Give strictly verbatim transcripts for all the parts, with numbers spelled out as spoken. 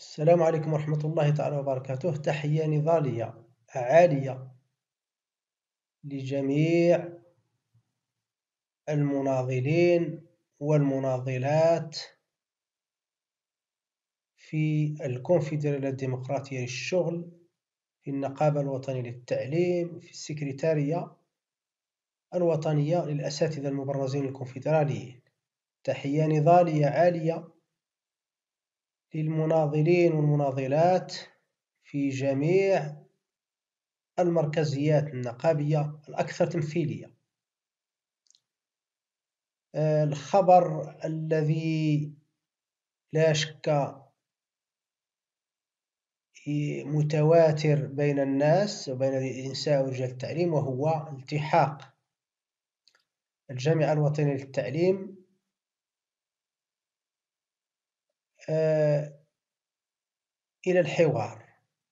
السلام عليكم ورحمة الله تعالى وبركاته. تحية نضالية عالية لجميع المناضلين والمناضلات في الكونفدرالية الديمقراطية للشغل، في النقابة الوطنية للتعليم، في السكرتارية الوطنية للأساتذة المبرزين الكونفدراليين. تحية نضالية عالية للمناضلين والمناضلات في جميع المركزيات النقابية الأكثر تمثيلية. الخبر الذي لا شك متواتر بين الناس وبين النساء ورجال التعليم، وهو التحاق الجامعة الوطنية للتعليم إلى الحوار،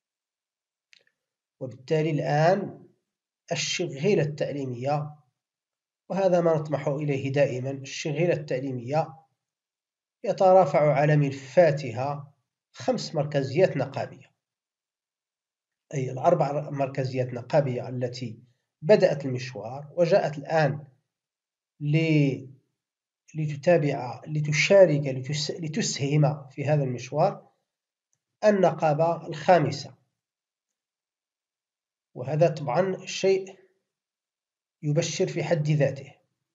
وبالتالي الآن الشغيلة التعليمية، وهذا ما نطمح إليه دائما، الشغيلة التعليمية يترافع على ملفاتها خمس مركزيات نقابية، أي الأربع مركزيات نقابية التي بدأت المشوار وجاءت الآن لتتابع لتشارك لتسهم في هذا المشوار النقابة الخامسة. وهذا طبعا شيء يبشر في حد ذاته،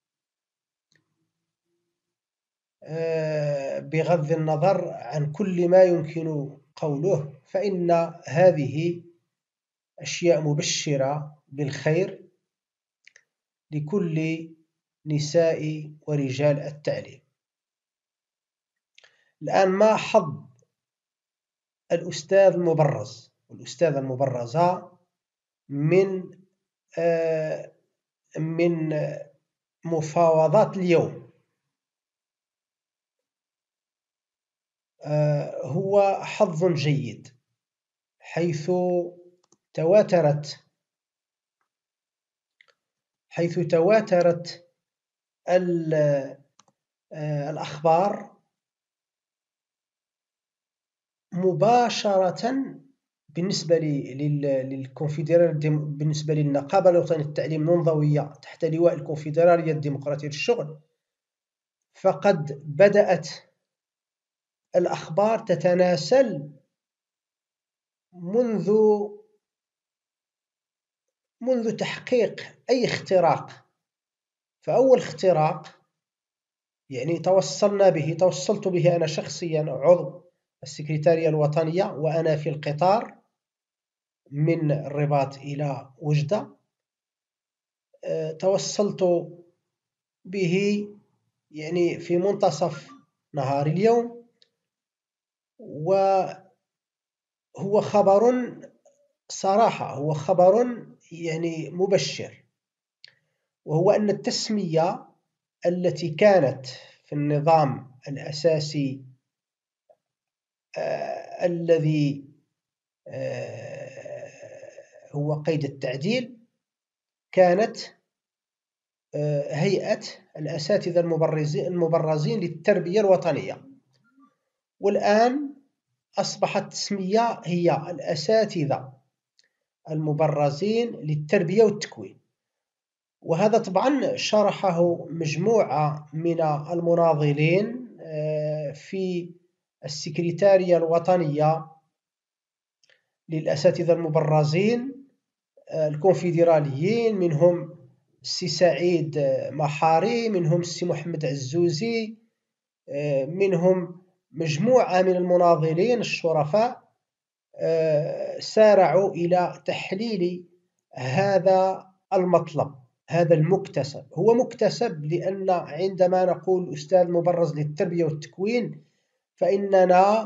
بغض النظر عن كل ما يمكن قوله، فإن هذه أشياء مبشرة بالخير لكل نساء ورجال التعليم. الآن ما حظ الأستاذ المبرز والأستاذة المبرزة من من مفاوضات اليوم؟ هو حظ جيد، حيث تواترت حيث تواترت الأخبار مباشرة بالنسبة للكونفدرالية، بالنسبة للنقابة الوطنية للتعليم المنضوية تحت لواء الكونفدرالية الديمقراطية للشغل، فقد بدأت الأخبار تتناسل منذ منذ تحقيق أي اختراق. فأول اختراق يعني توصلنا به توصلت به أنا شخصيا، عضو السكرتارية الوطنية وأنا في القطار من الرباط إلى وجدة، توصلت به يعني في منتصف نهار اليوم، وهو خبر صراحة هو خبر يعني مبشر، وهو أن التسمية التي كانت في النظام الأساسي آه الذي آه هو قيد التعديل كانت آه هيئة الأساتذة المبرزين للتربية الوطنية، والآن أصبحت تسمية هي الأساتذة المبرزين للتربية والتكوين. وهذا طبعا شرحه مجموعة من المناضلين في السكرتارية الوطنية للأساتذة المبرزين الكونفدراليين، منهم السي سعيد محاري، منهم السي محمد عزوزي، منهم مجموعة من المناضلين الشرفاء سارعوا إلى تحليل هذا المطلب، هذا المكتسب. هو مكتسب لأن عندما نقول أستاذ مبرز للتربية والتكوين فإننا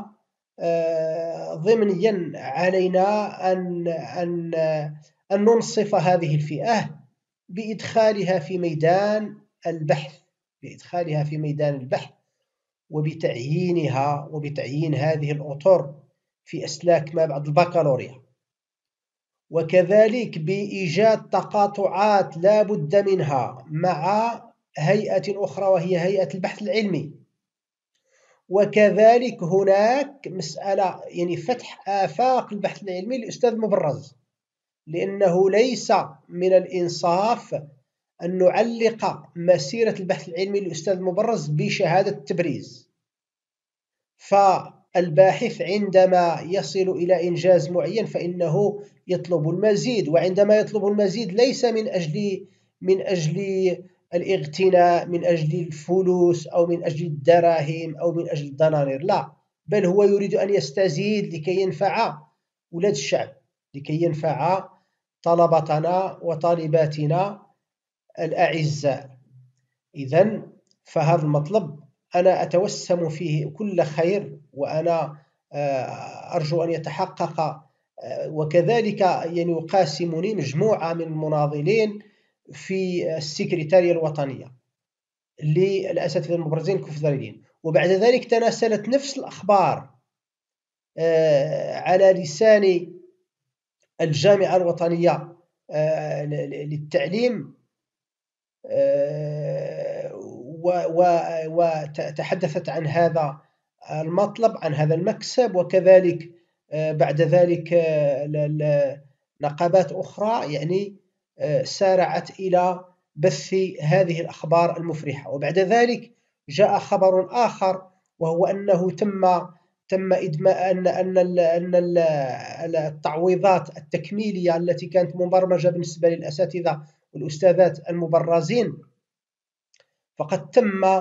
ضمنيا علينا أن أن أن ننصف هذه الفئة بإدخالها في ميدان البحث بإدخالها في ميدان البحث وبتعيينها وبتعيين هذه الأطر في أسلاك ما بعد البكالوريا، وكذلك بإيجاد تقاطعات لا بد منها مع هيئة أخرى وهي هيئة البحث العلمي. وكذلك هناك مسألة يعني فتح آفاق البحث العلمي للأستاذ مبرز، لأنه ليس من الإنصاف أن نعلق مسيرة البحث العلمي للأستاذ مبرز بشهادة تبريز. فالباحث عندما يصل إلى إنجاز معين فإنه يطلب المزيد، وعندما يطلب المزيد ليس من أجل من أجل الاغتناء، من أجل الفلوس أو من أجل الدراهم أو من أجل الدنانير، لا، بل هو يريد أن يستزيد لكي ينفع ولاد الشعب، لكي ينفع طلبتنا وطالباتنا الأعزاء. إذن فهذا المطلب أنا أتوسم فيه كل خير، وأنا أرجو أن يتحقق. وكذلك يعني يقاسمني مجموعة من المناضلين في السكرتارية الوطنية للأساتذة المبرزين الكونفدراليين. وبعد ذلك تناسلت نفس الأخبار على لسان الجامعة الوطنية للتعليم، وتحدثت عن هذا المطلب، عن هذا المكسب. وكذلك بعد ذلك نقابات أخرى يعني سارعت إلى بث هذه الأخبار المفرحة. وبعد ذلك جاء خبر آخر، وهو أنه تم تم إدماء أن أن أن التعويضات التكميلية التي كانت مبرمجة بالنسبة للأساتذة والأستاذات المبرزين فقد تم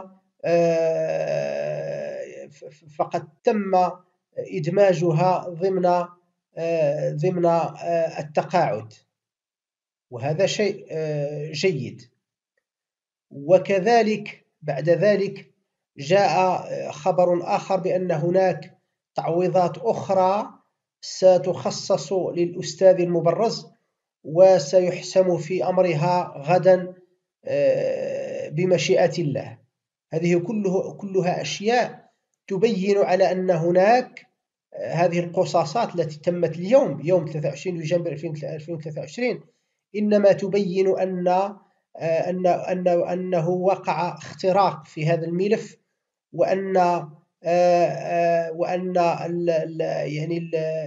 فقد تم إدماجها ضمن ضمن التقاعد، وهذا شيء جيد. وكذلك بعد ذلك جاء خبر آخر بأن هناك تعويضات أخرى ستخصص للأستاذ المبرز، وسيحسم في أمرها غدا بمشيئة الله. هذه كله كلها أشياء تبين على أن هناك هذه القصاصات التي تمت اليوم يوم ثلاثة وعشرين ديسمبر ألفين وثلاثة وعشرين إنما تبين أن أن أن أنه وقع اختراق في هذا الملف، وأن وأن يعني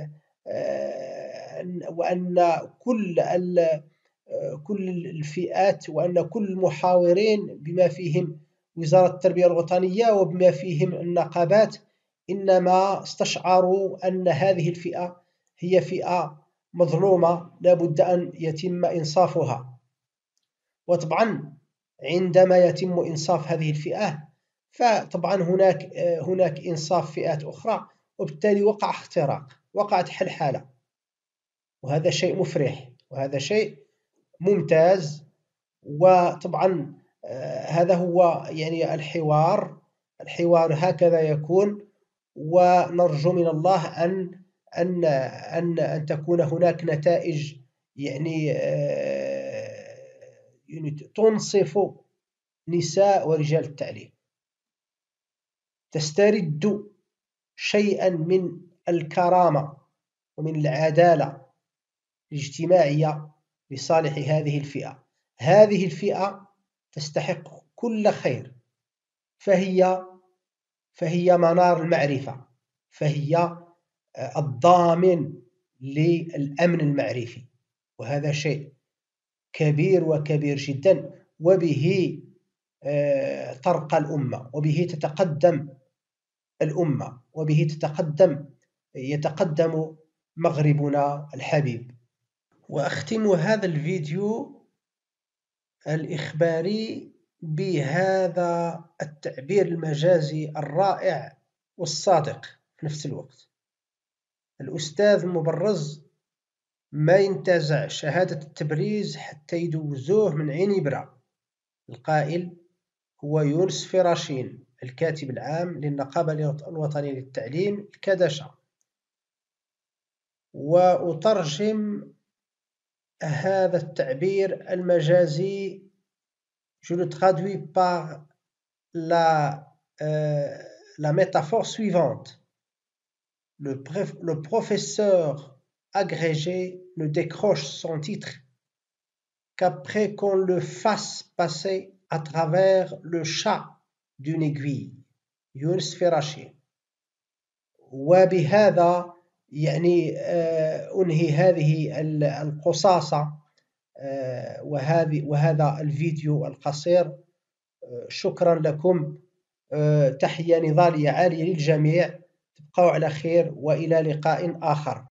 وأن كل كل الفئات وأن كل المحاورين بما فيهم وزارة التربية الوطنية وبما فيهم النقابات إنما استشعروا أن هذه الفئة هي فئة مظلومة لا بد أن يتم إنصافها. وطبعا عندما يتم إنصاف هذه الفئة فطبعا هناك هناك إنصاف فئات أخرى، وبالتالي وقع اختراق، وقعت حلحلة، وهذا شيء مفرح وهذا شيء ممتاز. وطبعا هذا هو يعني الحوار الحوار هكذا يكون، ونرجو من الله أن أن أن أن تكون هناك نتائج يعني يعني تنصف نساء ورجال التعليم، تسترد شيئا من الكرامة ومن العدالة الاجتماعية لصالح هذه الفئة. هذه الفئة تستحق كل خير، فهي فهي منار المعرفة، فهي الضامن للأمن المعرفي، وهذا شيء كبير وكبير جدا، وبه ترقى الأمة، وبه تتقدم الأمة، وبه تتقدم يتقدم مغربنا الحبيب. وأختم هذا الفيديو الإخباري بهذا التعبير المجازي الرائع والصادق في نفس الوقت. الأستاذ مبرز ما ينتزع شهادة التبريز حتى يدوزوه من عين إبرة. القائل هو يونس فراشين، الكاتب العام للنقابة الوطنية للتعليم الكدشة. وأترجم هذا التعبير المجازي، je le traduis par la, euh, la métaphore suivante. Le, le professeur agrégé ne décroche son titre qu'après qu'on le fasse passer à travers le chat d'une aiguille. يونس فراشي. وبهذا يعني أنهي هذه القصاصة وهذه وهذا الفيديو القصير. شكرا لكم، تحية نضالية عالية للجميع، تبقوا على خير وإلى لقاء آخر.